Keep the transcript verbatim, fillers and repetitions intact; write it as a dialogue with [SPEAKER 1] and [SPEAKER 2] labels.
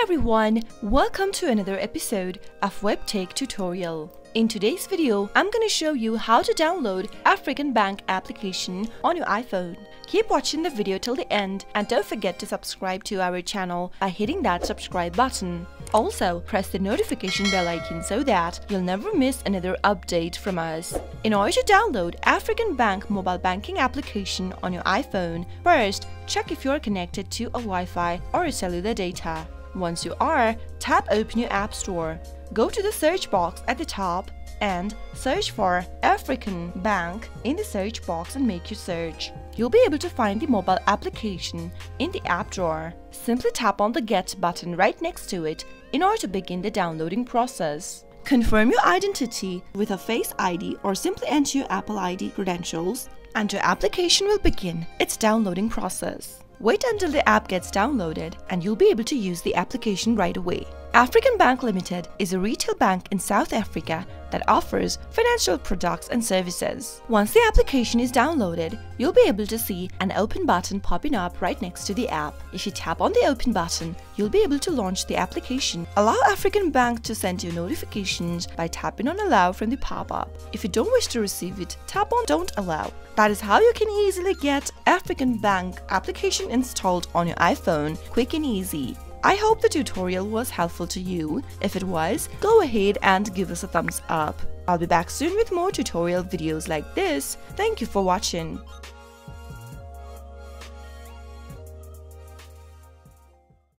[SPEAKER 1] everyone, welcome to another episode of Webtech Tutorial. In today's video, I'm going to show you how to download African Bank application on your iPhone. Keep watching the video till the end and don't forget to subscribe to our channel by hitting that subscribe button. Also, press the notification bell icon so that you'll never miss another update from us. In order to download African Bank mobile banking application on your iPhone, first, check if you're connected to a Wi-Fi or a cellular data. Once you are, tap Open your App Store. Go to the search box at the top and search for African Bank in the search box and make your search. You'll be able to find the mobile application in the app drawer. Simply tap on the Get button right next to it in order to begin the downloading process. Confirm your identity with a Face I D or simply enter your Apple I D credentials and your application will begin its downloading process. Wait until the app gets downloaded and you'll be able to use the application right away. African Bank Limited is a retail bank in South Africa that offers financial products and services. Once the application is downloaded, you'll be able to see an open button popping up right next to the app. If you tap on the open button, you'll be able to launch the application. Allow African Bank to send you notifications by tapping on Allow from the pop-up. If you don't wish to receive it, tap on Don't Allow. That is how you can easily get African Bank application installed on your iPhone, quick and easy. I hope the tutorial was helpful to you. If it was, go ahead and give us a thumbs up. I'll be back soon with more tutorial videos like this. Thank you for watching.